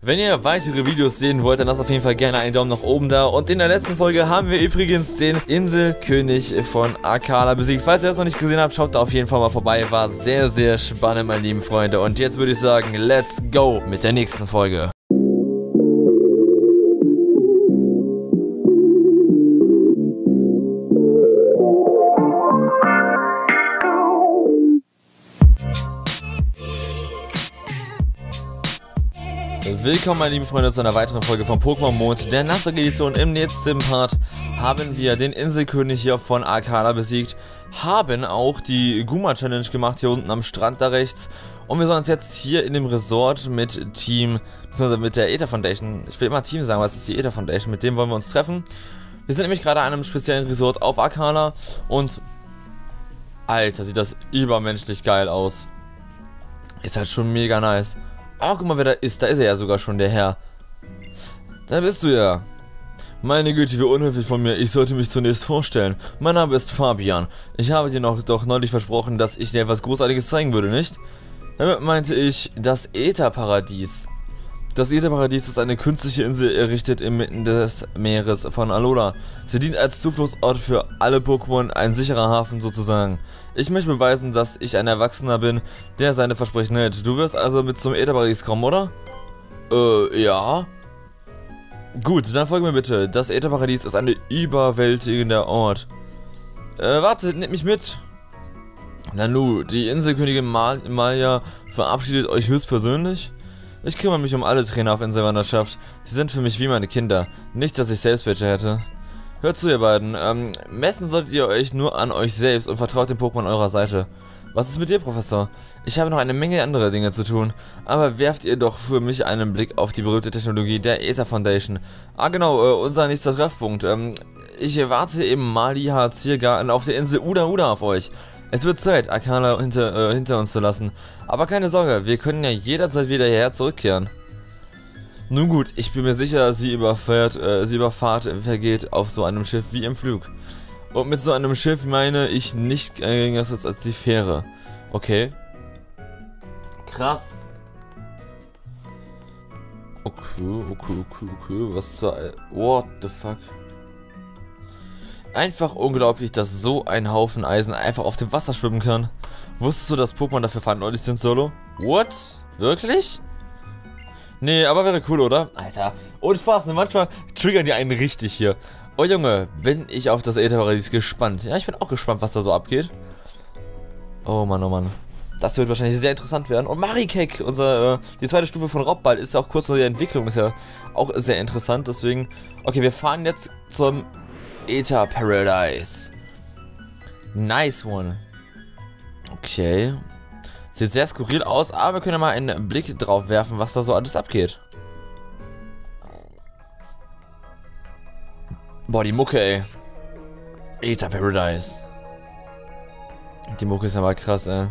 Wenn ihr weitere Videos sehen wollt, dann lasst auf jeden Fall gerne einen Daumen nach oben da. Und in der letzten Folge haben wir übrigens den Inselkönig von Akala besiegt. Falls ihr das noch nicht gesehen habt, schaut da auf jeden Fall mal vorbei. War sehr, sehr spannend, meine lieben Freunde. Und jetzt würde ich sagen, let's go mit der nächsten Folge. Willkommen, meine lieben Freunde, zu einer weiteren Folge von Pokémon Mond, der Nassau-Edition. Im letzten Part haben wir den Inselkönig hier von Akala besiegt, haben auch die Guma-Challenge gemacht, hier unten am Strand da rechts. Und wir sollen uns jetzt hier in dem Resort mit Team, beziehungsweise mit der Aether Foundation, ich will immer Team sagen, weil es ist die Aether Foundation, mit dem wollen wir uns treffen. Wir sind nämlich gerade an einem speziellen Resort auf Akala und, Alter, sieht das übermenschlich geil aus. Ist halt schon mega nice. Oh, guck mal, wer da ist er ja sogar schon, der Herr. Da bist du ja. Meine Güte, wie unhöflich von mir. Ich sollte mich zunächst vorstellen. Mein Name ist Fabian. Ich habe dir doch neulich versprochen, dass ich dir etwas Großartiges zeigen würde, nicht? Damit meinte ich das Ätherparadies. Das Ätherparadies ist eine künstliche Insel errichtet inmitten des Meeres von Alola. Sie dient als Zufluchtsort für alle Pokémon, ein sicherer Hafen sozusagen. Ich möchte beweisen, dass ich ein Erwachsener bin, der seine Versprechen hält. Du wirst also mit zum Ätherparadies kommen, oder? Ja. Gut, dann folge mir bitte. Das Ätherparadies ist ein überwältigender Ort. Warte, nimm mich mit. Nanu, die Inselkönigin Malia verabschiedet euch höchstpersönlich. Ich kümmere mich um alle Trainer auf Inselwanderschaft. Sie sind für mich wie meine Kinder. Nicht, dass ich selbst welche hätte. Hört zu, ihr beiden. Messen solltet ihr euch nur an euch selbst und vertraut dem Pokémon eurer Seite. Was ist mit dir, Professor? Ich habe noch eine Menge andere Dinge zu tun. Aber werft ihr doch für mich einen Blick auf die berühmte Technologie der Aether Foundation. Ah genau, unser nächster Treffpunkt. Ich warte im Maliha-Ziergarten auf der Insel Uda Uda auf euch. Es wird Zeit, Akala hinter uns zu lassen. Aber keine Sorge, wir können ja jederzeit wieder hierher zurückkehren. Nun gut, ich bin mir sicher, sie Überfahrt vergeht auf so einem Schiff wie im Flug. Und mit so einem Schiff meine ich nicht geringeres als die Fähre. Okay. Krass. Okay. Was zur... What the fuck? Einfach unglaublich, dass so ein Haufen Eisen einfach auf dem Wasser schwimmen kann. Wusstest du, dass Pokémon dafür verantwortlich sind, Solo? What? Wirklich? Nee, aber wäre cool, oder? Alter, ohne Spaß, ne? Manchmal triggern die einen richtig hier. Oh Junge, bin ich auf das Ätherparadies gespannt. Ja, ich bin auch gespannt, was da so abgeht. Oh Mann, oh Mann. Das wird wahrscheinlich sehr interessant werden. Und Marikek, die zweite Stufe von Raubball, ist ja auch kurz vor der Entwicklung, ist ja auch sehr interessant. Deswegen, okay, wir fahren jetzt zum Aether Paradise. Nice one. Okay. Sieht sehr skurril aus, aber wir können ja mal einen Blick drauf werfen, was da so alles abgeht. Boah, die Mucke, ey. Aether Paradise. Die Mucke ist ja mal krass, ey.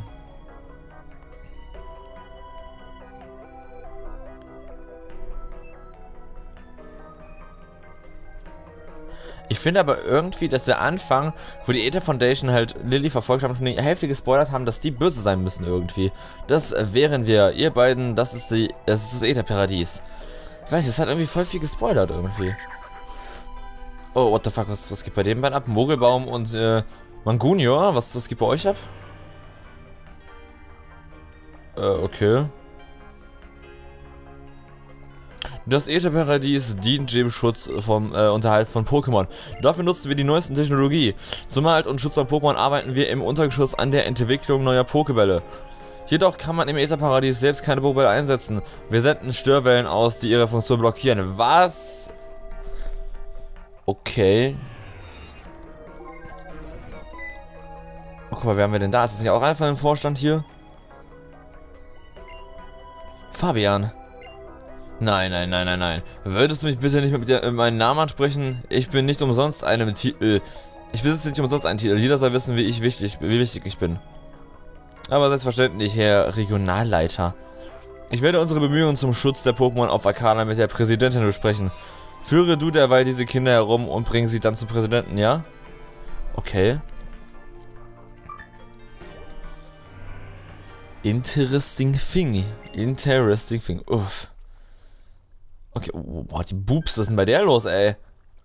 Ich finde aber irgendwie, dass der Anfang, wo die Aether Foundation halt Lilly verfolgt haben, schon die Hälfte gespoilert haben, dass die böse sein müssen irgendwie. Das wären wir. Ihr beiden, das ist das Aether Paradies. Ich weiß nicht, das hat irgendwie voll viel gespoilert irgendwie. Oh, what the fuck, was geht bei dem beiden ab? Mogelbaum und Mangunio, was geht bei euch ab? Okay. Das Ätherparadies dient dem Schutz vom Unterhalt von Pokémon. Dafür nutzen wir die neuesten Technologie. Zum Erhalt und Schutz von Pokémon arbeiten wir im Untergeschoss an der Entwicklung neuer Pokébälle. Jedoch kann man im Ätherparadies selbst keine Pokébälle einsetzen. Wir senden Störwellen aus, die ihre Funktion blockieren. Was? Okay. Oh, guck mal, wer haben wir denn da? Ist das nicht auch einer von dem Vorstand hier? Fabian. Nein. Würdest du mich bitte nicht mit meinem Namen ansprechen? Ich bin nicht umsonst einem Titel. Ich besitze nicht umsonst einen Titel. Jeder soll wissen, wie wichtig ich bin. Aber selbstverständlich, Herr Regionalleiter. Ich werde unsere Bemühungen zum Schutz der Pokémon auf Akala mit der Präsidentin besprechen. Führe du derweil diese Kinder herum und bringe sie dann zum Präsidenten, ja? Okay. Interesting thing. Uff. Okay, oh, boah, die Boobs, was ist denn bei der los, ey?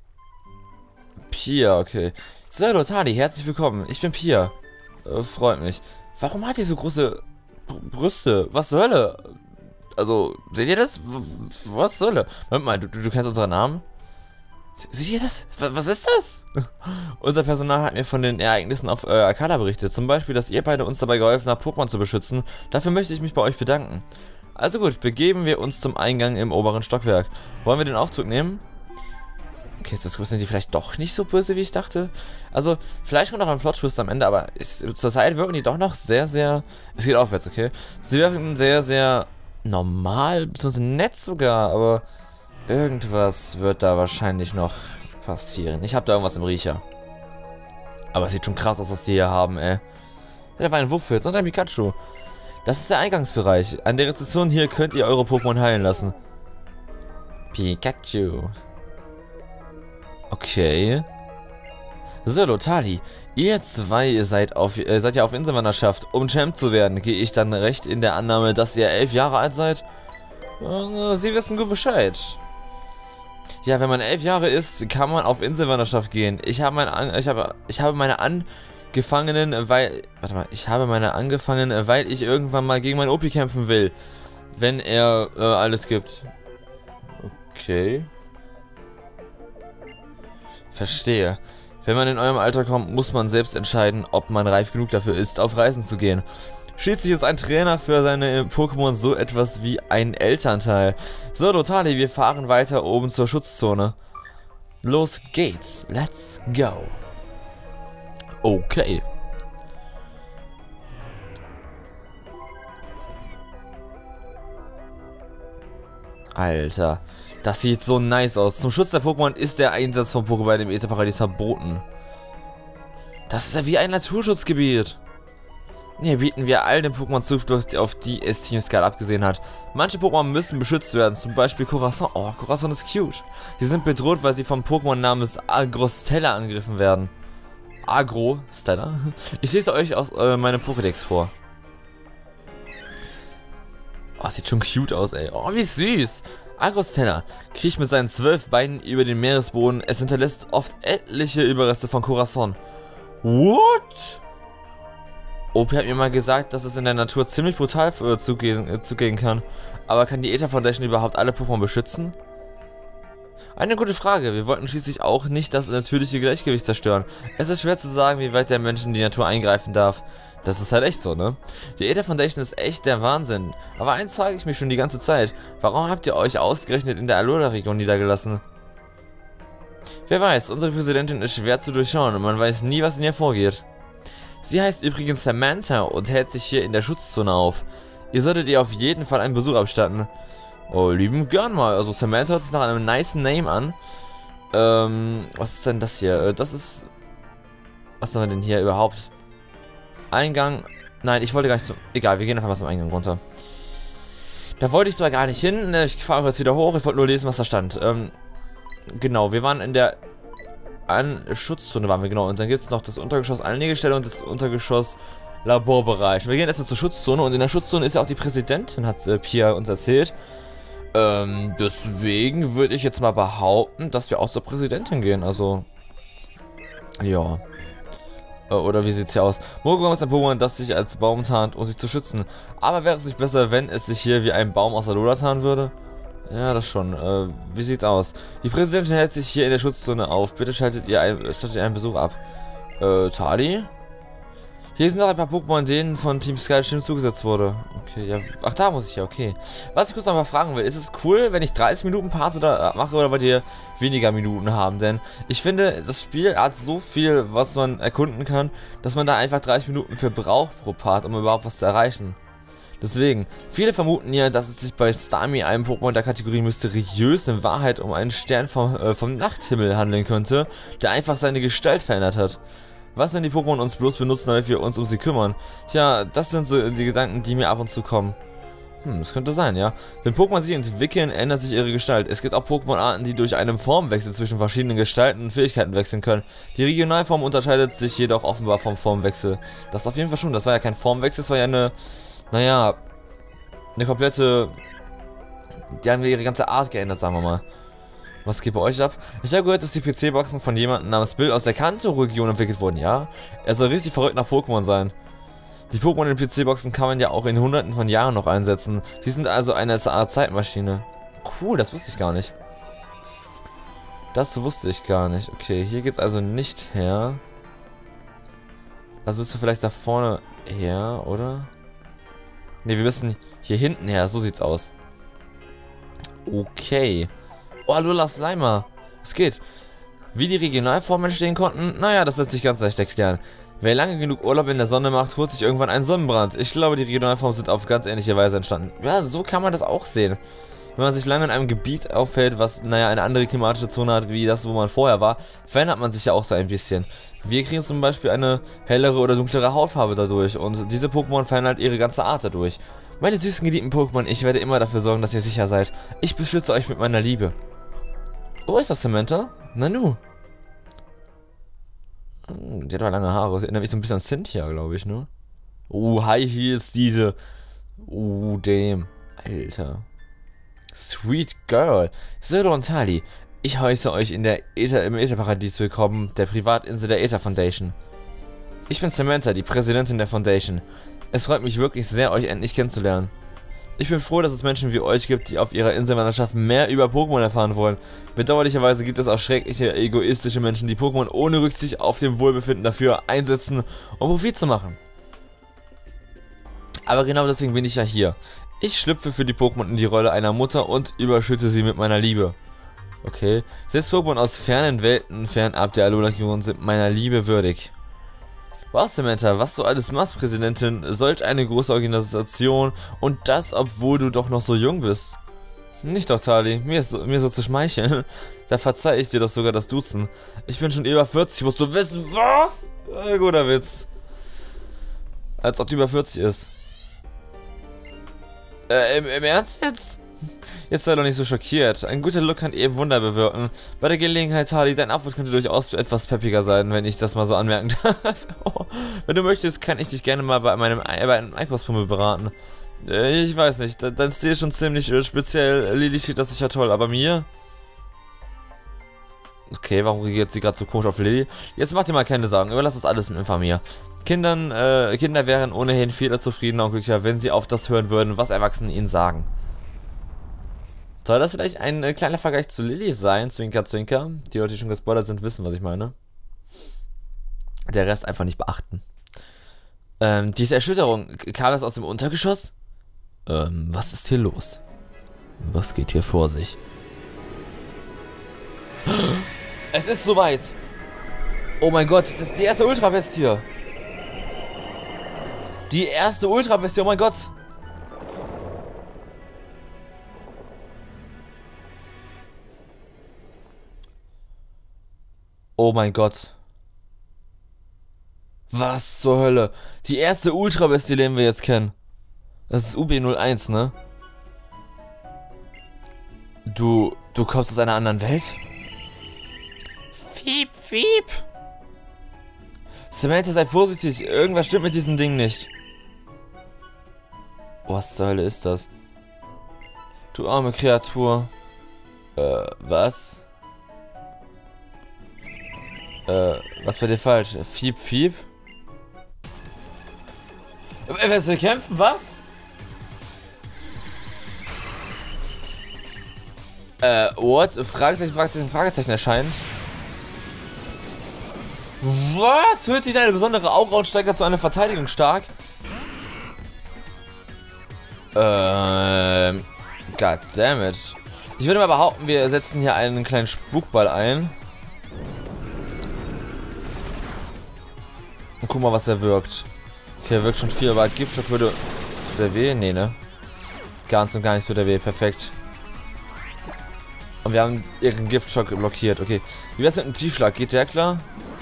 Pia, okay. So, hallo Tali, herzlich willkommen. Ich bin Pia. Freut mich. Warum hat die so große Brüste? Was zur Hölle? Also, seht ihr das? Was zur Hölle? Moment mal, du kennst unseren Namen? Seht ihr das? Was ist das? Unser Personal hat mir von den Ereignissen auf Arcada berichtet. Zum Beispiel, dass ihr beide uns dabei geholfen habt, Pokémon zu beschützen. Dafür möchte ich mich bei euch bedanken. Also gut, begeben wir uns zum Eingang im oberen Stockwerk. Wollen wir den Aufzug nehmen? Okay, sind die vielleicht doch nicht so böse, wie ich dachte? Also, vielleicht kommt noch ein Plot-Twist am Ende, aber zur Zeit wirken die doch noch sehr, sehr... Es geht aufwärts, okay? Sie wirken sehr, sehr normal, beziehungsweise nett sogar, aber irgendwas wird da wahrscheinlich noch passieren. Ich habe da irgendwas im Riecher. Aber es sieht schon krass aus, was die hier haben, ey. Da war ein Wuffels und ein Pikachu. Das ist der Eingangsbereich. An der Rezeption hier könnt ihr eure Pokémon heilen lassen. Pikachu. Okay. So, Lotali, ihr zwei seid ja auf Inselwanderschaft. Um Champ zu werden, gehe ich dann recht in der Annahme, dass ihr 11 Jahre alt seid? Sie wissen gut Bescheid. Ja, wenn man 11 Jahre ist, kann man auf Inselwanderschaft gehen. Ich habe meine angefangenen, weil ich irgendwann mal gegen meinen Opi kämpfen will. Wenn er alles gibt. Okay. Verstehe. Wenn man in eurem Alter kommt, muss man selbst entscheiden, ob man reif genug dafür ist, auf Reisen zu gehen. Schließlich ist ein Trainer für seine Pokémon so etwas wie ein Elternteil. So, Lotali, wir fahren weiter oben zur Schutzzone. Los geht's. Let's go. Okay. Alter. Das sieht so nice aus. Zum Schutz der Pokémon ist der Einsatz von Pokéball im Ätherparadies verboten. Das ist ja wie ein Naturschutzgebiet. Hier bieten wir all den Pokémon Zuflucht, auf die es Team Skull abgesehen hat. Manche Pokémon müssen beschützt werden, zum Beispiel Corazon. Oh, Corazon ist cute. Sie sind bedroht, weil sie vom Pokémon namens Agrostella angegriffen werden. Agrostella? Ich lese euch aus meinem Pokédex vor. Oh, sieht schon cute aus, ey. Oh, wie süß. Agrostella kriecht mit seinen 12 Beinen über den Meeresboden. Es hinterlässt oft etliche Überreste von Corazon. What? Opi hat mir mal gesagt, dass es in der Natur ziemlich brutal zugehen kann. Aber kann die Aether Foundation überhaupt alle Pokémon beschützen? Eine gute Frage. Wir wollten schließlich auch nicht das natürliche Gleichgewicht zerstören. Es ist schwer zu sagen, wie weit der Mensch in die Natur eingreifen darf. Das ist halt echt so, ne? Die Aether Foundation ist echt der Wahnsinn. Aber eins frage ich mich schon die ganze Zeit. Warum habt ihr euch ausgerechnet in der Alola-Region niedergelassen? Wer weiß, unsere Präsidentin ist schwer zu durchschauen und man weiß nie, was in ihr vorgeht. Sie heißt übrigens Samantha und hält sich hier in der Schutzzone auf. Ihr solltet ihr auf jeden Fall einen Besuch abstatten. Oh, lieben gern mal. Also Samantha hört sich nach einem nice Name an. Was ist denn das hier? Das ist... Was haben wir denn hier überhaupt? Eingang... Nein, ich wollte gar nicht zum... Egal, wir gehen einfach mal zum Eingang runter. Da wollte ich zwar gar nicht hin. Ich fahre jetzt wieder hoch. Ich wollte nur lesen, was da stand. Genau, wir waren in der... Schutzzone waren wir, genau. Und dann gibt es noch das Untergeschoss Anlegestelle und das Untergeschoss Laborbereich. Wir gehen erst zur Schutzzone und in der Schutzzone ist ja auch die Präsidentin, hat Pia uns erzählt. Deswegen würde ich jetzt mal behaupten, dass wir auch zur Präsidentin gehen, also... Ja. Oder wie sieht's hier aus? Mogrom ist ein Pokémon, das sich als Baum tarnt, um sich zu schützen. Aber wäre es nicht besser, wenn es sich hier wie ein Baum aus Alola tarnen würde? Ja, das schon. Wie sieht's aus? Die Präsidentin hält sich hier in der Schutzzone auf. Bitte stattet ihr einen Besuch ab. Tali? Hier sind noch ein paar Pokémon, denen von Team Skull Stimmt zugesetzt wurde. Okay, ja. Ach, da muss ich ja, okay. Was ich kurz noch mal fragen will, ist es cool, wenn ich 30 Minuten Part mache oder wollt ihr weniger Minuten haben? Denn ich finde, das Spiel hat so viel, was man erkunden kann, dass man da einfach 30 Minuten für braucht pro Part, um überhaupt was zu erreichen. Deswegen, viele vermuten ja, dass es sich bei Starmie, einem Pokémon der Kategorie mysteriös, in Wahrheit um einen Stern vom Nachthimmel handeln könnte, der einfach seine Gestalt verändert hat. Was, wenn die Pokémon uns bloß benutzen, damit wir uns um sie kümmern? Tja, das sind so die Gedanken, die mir ab und zu kommen. Das könnte sein, ja. Wenn Pokémon sich entwickeln, ändert sich ihre Gestalt. Es gibt auch Pokémon-Arten, die durch einen Formwechsel zwischen verschiedenen Gestalten und Fähigkeiten wechseln können. Die Regionalform unterscheidet sich jedoch offenbar vom Formwechsel. Das auf jeden Fall schon. Das war ja kein Formwechsel, das war ja eine... Naja, eine komplette... Die haben ihre ganze Art geändert, sagen wir mal. Was geht bei euch ab? Ich habe gehört, dass die PC-Boxen von jemandem namens Bill aus der Kanto-Region entwickelt wurden, ja? Er soll richtig verrückt nach Pokémon sein. Die Pokémon in den PC-Boxen kann man ja auch in hunderten von Jahren noch einsetzen. Sie sind also eine Art Zeitmaschine. Cool, das wusste ich gar nicht. Das wusste ich gar nicht. Okay, hier geht's also nicht her. Also müssen wir vielleicht da vorne her, oder? Ne, wir müssen hier hinten her. So sieht's aus. Okay. Oh, Alola Slimer. Es geht. Wie die Regionalformen entstehen konnten? Naja, das lässt sich ganz leicht erklären. Wer lange genug Urlaub in der Sonne macht, holt sich irgendwann einen Sonnenbrand. Ich glaube, die Regionalformen sind auf ganz ähnliche Weise entstanden. Ja, so kann man das auch sehen. Wenn man sich lange in einem Gebiet aufhält, was, naja, eine andere klimatische Zone hat, wie das, wo man vorher war, verändert man sich ja auch so ein bisschen. Wir kriegen zum Beispiel eine hellere oder dunklere Hautfarbe dadurch und diese Pokémon verändern halt ihre ganze Art dadurch. Meine süßen geliebten Pokémon, ich werde immer dafür sorgen, dass ihr sicher seid. Ich beschütze euch mit meiner Liebe. Oh, ist das Samantha? Nanu. Die hat aber lange Haare. Das erinnert mich so ein bisschen an Cynthia, glaube ich, ne? Oh, High Heels, diese. Oh, damn. Alter. Sweet Girl. Siro und Tali, ich heiße euch in der im Ätherparadies willkommen, der Privatinsel der Aether Foundation. Ich bin Samantha, die Präsidentin der Foundation. Es freut mich wirklich sehr, euch endlich kennenzulernen. Ich bin froh, dass es Menschen wie euch gibt, die auf ihrer Inselwanderschaft mehr über Pokémon erfahren wollen. Bedauerlicherweise gibt es auch schreckliche, egoistische Menschen, die Pokémon ohne Rücksicht auf dem Wohlbefinden dafür einsetzen, um Profit zu machen. Aber genau deswegen bin ich ja hier. Ich schlüpfe für die Pokémon in die Rolle einer Mutter und überschütte sie mit meiner Liebe. Okay. Selbst Pokémon aus fernen Welten, fernab der Alola-Region, sind meiner Liebe würdig. Wow, Samantha, was du alles machst, Präsidentin, solch eine große Organisation und das, obwohl du doch noch so jung bist. Nicht doch, Tali, mir so zu schmeicheln. Da verzeihe ich dir doch sogar das Duzen. Ich bin schon über 40, musst du wissen, was? Guter Witz. Als ob du über 40 ist. Im Ernst jetzt? Jetzt sei doch nicht so schockiert. Ein guter Look kann eben Wunder bewirken. Bei der Gelegenheit, Harley, dein Abwurf könnte durchaus etwas peppiger sein, wenn ich das mal so anmerken darf. Oh. Wenn du möchtest, kann ich dich gerne mal bei einem Einkaufspummel beraten. Ich weiß nicht, dein Stil ist schon ziemlich speziell. Lily steht das sicher toll, aber mir? Okay, warum reagiert sie gerade so komisch auf Lily? Jetzt mach dir mal keine Sorgen, überlass das alles mit mir. Kinder wären ohnehin viel zufriedener und glücklicher, wenn sie auf das hören würden, was Erwachsene ihnen sagen. Soll das vielleicht ein kleiner Vergleich zu Lily sein? Zwinker, zwinker. Die Leute, die schon gespoilert sind, wissen, was ich meine. Der Rest einfach nicht beachten. Diese Erschütterung, kam das aus dem Untergeschoss? Was ist hier los? Was geht hier vor sich? Es ist soweit. Oh mein Gott, das ist die erste Ultra-Bestie. Die erste Ultra-Bestie, oh mein Gott. Oh mein Gott. Was zur Hölle? Die erste Ultra-Bestie, die wir jetzt kennen. Das ist UB01, ne? Du kommst aus einer anderen Welt? Fiep, fiep. Samantha, sei vorsichtig. Irgendwas stimmt mit diesem Ding nicht. Was zur Hölle ist das? Du arme Kreatur. Was? Was bei dir falsch? Fiep, fiep? Was, wir kämpfen? Was? What? Fragezeichen, Fragezeichen, Fragezeichen erscheint. Was? Hört sich eine besondere Aura und steigert zu einer Verteidigung stark? Goddammit. Ich würde mal behaupten, wir setzen hier einen kleinen Spukball ein. Und guck mal, was er wirkt. Okay, er wirkt schon viel, aber Giftschock würde... Tut er weh? Nee, ne? Ganz und gar nicht tut er weh. Perfekt. Und wir haben ihren Giftschock blockiert. Okay. Wie wär's mit einem Tiefschlag? Geht der klar?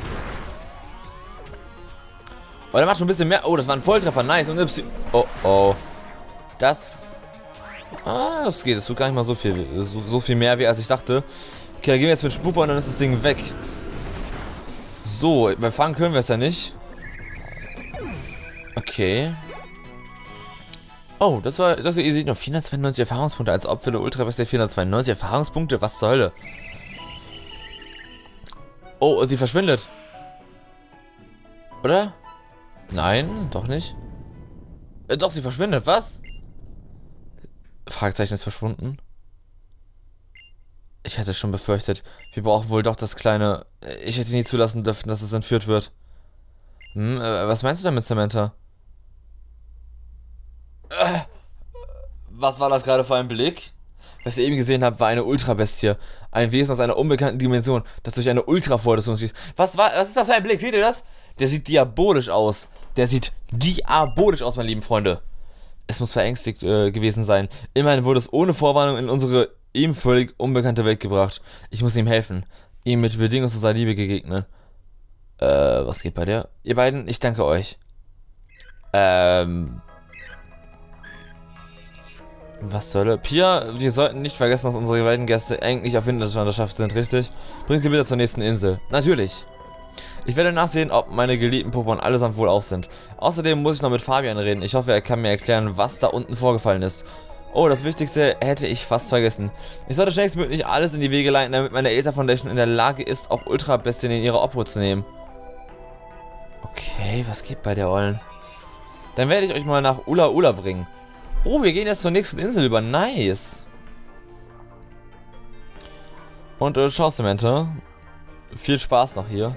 Oh, der macht schon ein bisschen mehr. Oh, das war ein Volltreffer. Nice. Und oh, oh. Das... Ah, das geht. Das tut gar nicht mal so viel. So viel mehr, wie als ich dachte. Okay, dann gehen wir jetzt mit Spukball und dann ist das Ding weg. So, bei Fangen können wir es ja nicht. Okay. Oh, ihr seht noch 492 Erfahrungspunkte, als ob für eine Ultra-Bestie 492 Erfahrungspunkte, was zur Hölle? Oh, sie verschwindet. Oder? Nein, doch nicht. Doch, sie verschwindet, was? Fragezeichen ist verschwunden. Ich hätte schon befürchtet, wir brauchen wohl doch das kleine... Ich hätte nie zulassen dürfen, dass es entführt wird. Was meinst du damit, Samantha? Was war das gerade für ein Blick? Was ihr eben gesehen habt, war eine Ultrabestie. Ein Wesen aus einer unbekannten Dimension, das durch eine Ultravorderung schießt. Was ist das für ein Blick? Seht ihr das? Der sieht diabolisch aus. Der sieht diabolisch aus, meine lieben Freunde. Es muss verängstigt gewesen sein. Immerhin wurde es ohne Vorwarnung in unsere ihm völlig unbekannte Welt gebracht. Ich muss ihm helfen. Ihm mit bedingungsloser Liebe begegnen. Was geht bei dir? Ihr beiden, ich danke euch. Was soll? Pia, wir sollten nicht vergessen, dass unsere beiden Gäste eigentlich auf Winterwanderschaft sind, richtig? Bring sie bitte zur nächsten Insel. Natürlich. Ich werde nachsehen, ob meine geliebten Pokémon allesamt wohl auch sind. Außerdem muss ich noch mit Fabian reden. Ich hoffe, er kann mir erklären, was da unten vorgefallen ist. Oh, das Wichtigste hätte ich fast vergessen. Ich sollte schnellstmöglich alles in die Wege leiten, damit meine Aether Foundation in der Lage ist, auch Ultra-Bestien in ihre Obhut zu nehmen. Okay, was geht bei der Ollen? Dann werde ich euch mal nach Ula Ula bringen. Oh, wir gehen jetzt zur nächsten Insel über. Nice. Und schau, Samantha. Viel Spaß noch hier.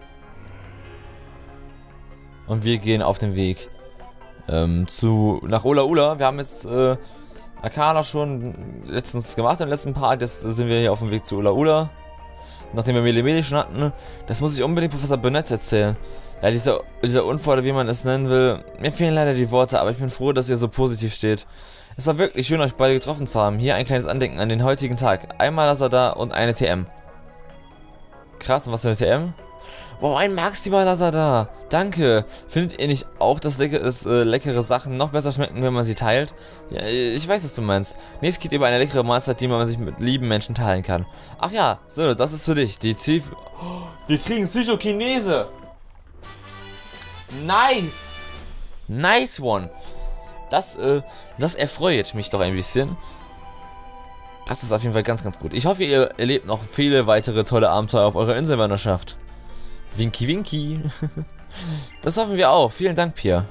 Und wir gehen auf den Weg nach Ula Ula. Wir haben jetzt Arcana schon letztens gemacht, im letzten Part. Jetzt sind wir hier auf dem Weg zu Ula Ula. Nachdem wir Melemele schon hatten. Das muss ich unbedingt Professor Burnett erzählen. Ja, dieser Unfall, oder wie man es nennen will, mir fehlen leider die Worte, aber ich bin froh, dass ihr so positiv steht. Es war wirklich schön, euch beide getroffen zu haben. Hier ein kleines Andenken an den heutigen Tag. Einmal Lazada und eine TM. Krass, und was ist eine TM? Wow, ein Maximal Lazada. Danke. Findet ihr nicht auch, dass leckere Sachen noch besser schmecken, wenn man sie teilt? Ja, ich weiß, was du meinst. Nächstes geht über eine leckere Mahlzeit, die man sich mit lieben Menschen teilen kann. Ach ja, so, das ist für dich. Wir kriegen Psychokinese. Nice! Nice one! Das erfreut mich doch ein bisschen. Das ist auf jeden Fall ganz, ganz gut. Ich hoffe, ihr erlebt noch viele weitere tolle Abenteuer auf eurer Inselwanderschaft. Winky, winky. Das hoffen wir auch. Vielen Dank, Pia.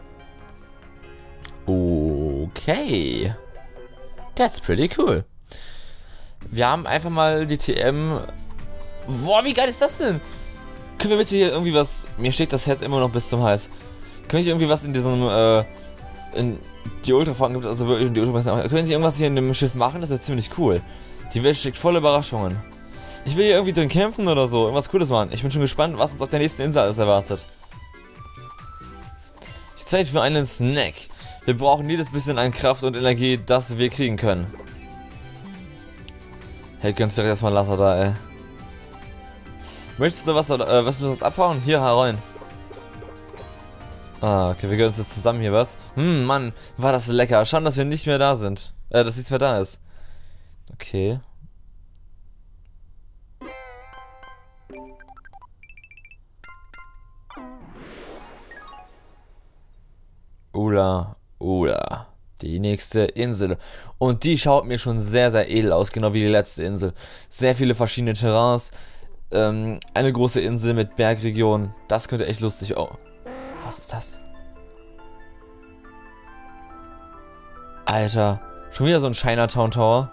Okay. That's pretty cool. Wir haben einfach mal die TM... Boah, wie geil ist das denn? Können wir bitte hier irgendwie was... Mir steht das Herz immer noch bis zum Hals. Können ich irgendwie was in diesem, in die Ultrafahrten gibt, also wirklich die Ultrafahrten... Können Sie irgendwas hier in dem Schiff machen? Das wäre ziemlich cool. Die Welt steckt voller Überraschungen. Ich will hier irgendwie drin kämpfen oder so. Irgendwas Cooles machen. Ich bin schon gespannt, was uns auf der nächsten Insel alles erwartet. Die Zeit für einen Snack. Wir brauchen jedes bisschen an Kraft und Energie, das wir kriegen können. Hey, gönnst direkt erstmal Laser da, ey. Möchtest du was abhauen? Hier, herein. Ah, okay, wir gönnen uns jetzt zusammen hier was. Mann, war das lecker. Schade, dass wir nicht mehr da sind. Dass nichts mehr da ist. Okay. Ula, Ula. Die nächste Insel. Und die schaut mir schon sehr, sehr edel aus, genau wie die letzte Insel. Sehr viele verschiedene Terrains. Eine große Insel mit Bergregionen. Das könnte echt lustig... Oh, was ist das? Alter, schon wieder so ein Chinatown Tower.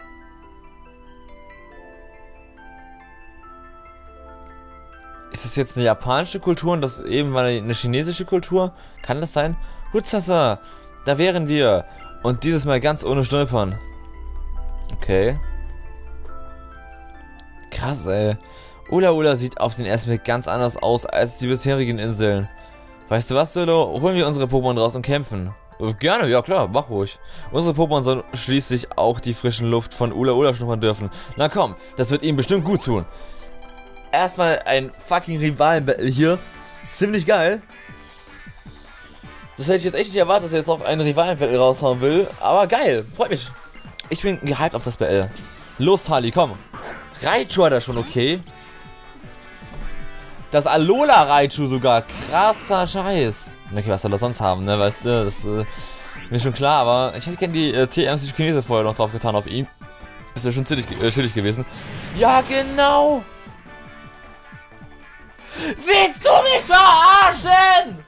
Ist das jetzt eine japanische Kultur und das eben war eine chinesische Kultur? Kann das sein? Hutsasa, da wären wir. Und dieses Mal ganz ohne Stolpern. Okay. Krass, ey. Ula Ula sieht auf den ersten Blick ganz anders aus als die bisherigen Inseln. Weißt du was, Solo? Holen wir unsere Pokémon raus und kämpfen. Gerne, ja klar, mach ruhig. Unsere Pokémon sollen schließlich auch die frischen Luft von Ula Ula schnuppern dürfen. Na komm, das wird ihnen bestimmt gut tun. Erstmal ein fucking Rivalen-Battle hier. Ziemlich geil. Das hätte ich jetzt echt nicht erwartet, dass er jetzt noch einen Rivalen-Battle raushauen will. Aber geil, freut mich. Ich bin gehypt auf das Battle. Los, Harley, komm. Raichu hat er schon, okay. Das Alola Raichu sogar. Krasser Scheiß. Okay, was soll er sonst haben, ne? Weißt du, das Mir schon klar, aber ich hätte gerne die TM Psychokinese vorher noch drauf getan auf ihn. Das wäre schon chillig gewesen. Ja, genau! Willst du mich verarschen?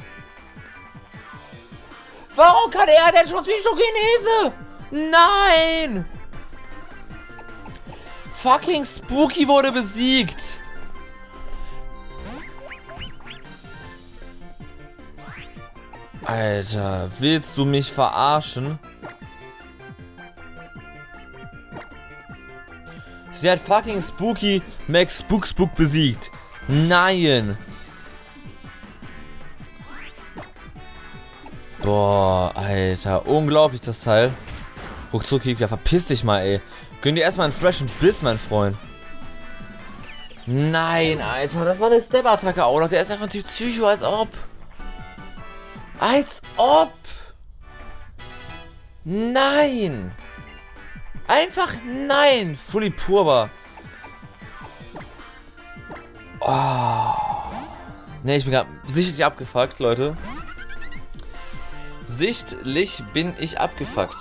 Warum kann er denn schon Psychokinese? Nein! Fucking Spooky wurde besiegt! Alter, willst du mich verarschen? Sie hat fucking Spooky Max Spook besiegt. Nein! Boah, Alter, unglaublich das Teil. Ruckzuck, ja, verpiss dich mal, ey. Gönn dir erstmal einen freshen Biss, mein Freund. Nein, Alter, das war eine Step-Attacke auch noch. Der ist einfach ein Typ Psycho, als ob. Als ob. Nein. Einfach nein. Fully Purba. Oh. Ne, ich bin gerade sichtlich abgefuckt, Leute. Sichtlich bin ich abgefuckt.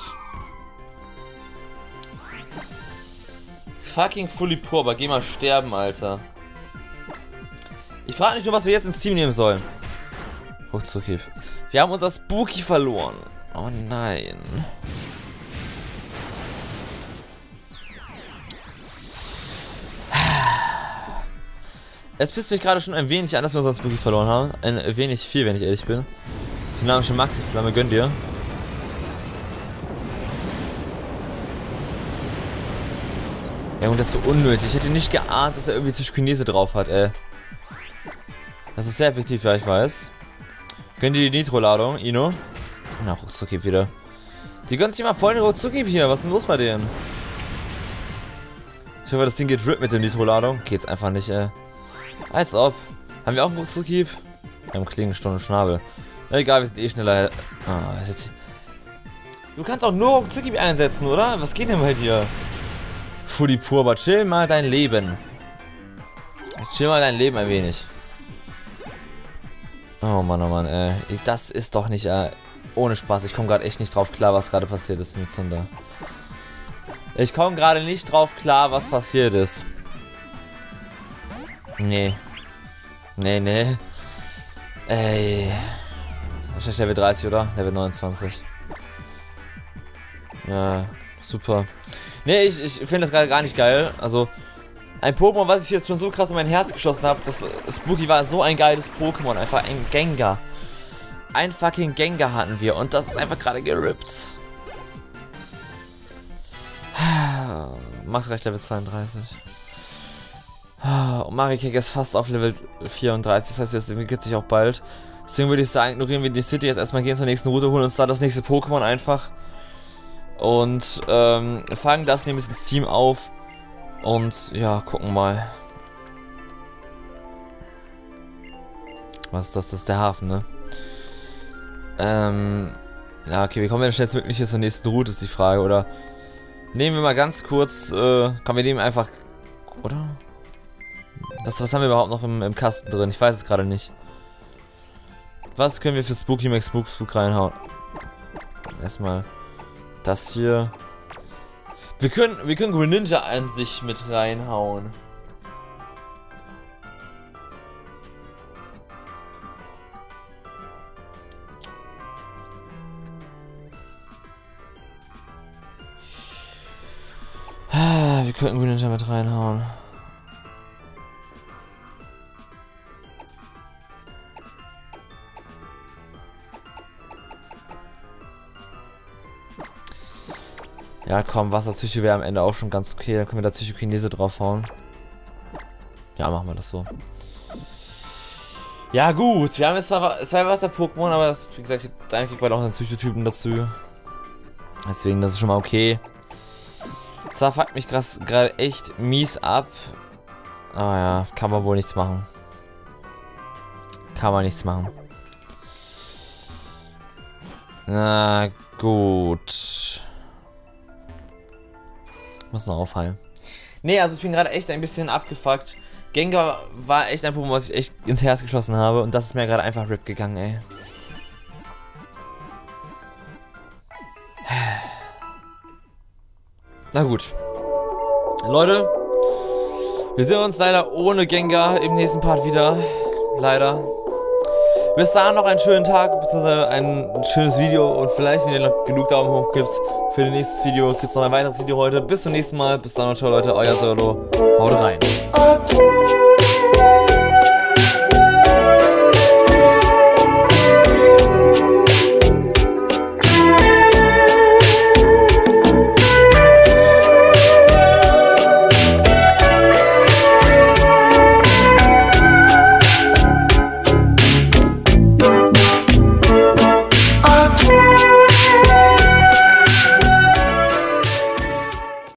Fucking Fully Purba. Geh mal sterben, Alter. Ich frage nicht nur, was wir jetzt ins Team nehmen sollen. Ruckzuck. Wir haben unser Spooky verloren. Oh nein. Es pisst mich gerade schon ein wenig an, dass wir unseren Spooky verloren haben. Ein wenig viel, wenn ich ehrlich bin. Dynamische Maxi-Flamme, gönn dir. Ja, und das ist so unnötig. Ich hätte nicht geahnt, dass er irgendwie Psychokinese drauf hat, ey. Das ist sehr effektiv, ja, ich weiß. Gönn dir die Nitro-Ladung, Ino. Na, Ruckzuck wieder. Die gönnt sich mal voll den Ruckzuck hier. Was ist denn los bei denen? Ich hoffe, das Ding geht RIP mit der Nitro-Ladung. Geht's einfach nicht, ey. Als ob. Haben wir auch einen Ruckzuck-Hieb? Wir haben Klingenstunde und Schnabel. Egal, wir sind eh schneller. Ah, du kannst auch nur Ruckzuck-Hieb einsetzen, oder? Was geht denn bei dir? Fully Purba, chill mal dein Leben. Chill mal dein Leben ein wenig. Oh Mann, ey. Das ist doch nicht, ohne Spaß. Ich komme gerade echt nicht drauf klar, was gerade passiert ist mit Zunder. Ich komme gerade nicht drauf klar, was passiert ist. Nee. Nee. Ey. Wahrscheinlich Level 30, oder? Level 29. Ja, super. Nee, ich finde das gerade gar nicht geil. Also, ein Pokémon, was ich jetzt schon so krass in mein Herz geschossen habe, das Spooky war so ein geiles Pokémon. Einfach ein Gengar. Ein fucking Gengar hatten wir. Und das ist einfach gerade gerippt. Max reicht Level 32. Und Marikek ist fast auf Level 34. Das heißt, es entwickelt sich auch bald. Deswegen würde ich sagen, ignorieren wir die City jetzt erstmal, gehen zur nächsten Route, holen uns da das nächste Pokémon einfach. Und fangen das nämlich ins Team auf. Und ja, gucken mal. Was ist das? Das ist der Hafen, ne? Ja, okay, wie kommen wir denn schnellstmöglich hier zur nächsten Route, ist die Frage, oder? Nehmen wir mal ganz kurz, kommen wir nehmen einfach, oder? Was haben wir überhaupt noch im Kasten drin? Ich weiß es gerade nicht. Was können wir für Spooky Max Spook reinhauen? Erstmal das hier. Wir können Greninja an sich mit reinhauen. Wir könnten Greninja mit reinhauen. Ja, komm, Wasserpsyche wäre am Ende auch schon ganz okay. Dann können wir da Psychokinese draufhauen. Ja, machen wir das so. Ja, gut. Wir haben jetzt zwar zwei Wasser-Pokémon, aber das, wie gesagt, dann kriegt man auch einen Psychotypen dazu. Deswegen, das ist schon mal okay. Zwar fuckt mich gerade echt mies ab. Aber ja, kann man wohl nichts machen. Kann man nichts machen. Na gut. Muss noch aufheilen. Nee, also ich bin gerade echt ein bisschen abgefuckt. Gengar war echt ein Pokémon, was ich echt ins Herz geschossen habe. Und das ist mir gerade einfach RIP gegangen, ey. Na gut. Leute, wir sehen uns leider ohne Gengar im nächsten Part wieder. Leider. Bis dahin noch einen schönen Tag, beziehungsweise ein schönes Video und vielleicht, wenn ihr noch genug Daumen hoch gibt, für das nächste Video gibt es noch ein weiteres Video heute. Bis zum nächsten Mal. Bis dann und ciao Leute, euer Solo. Haut rein.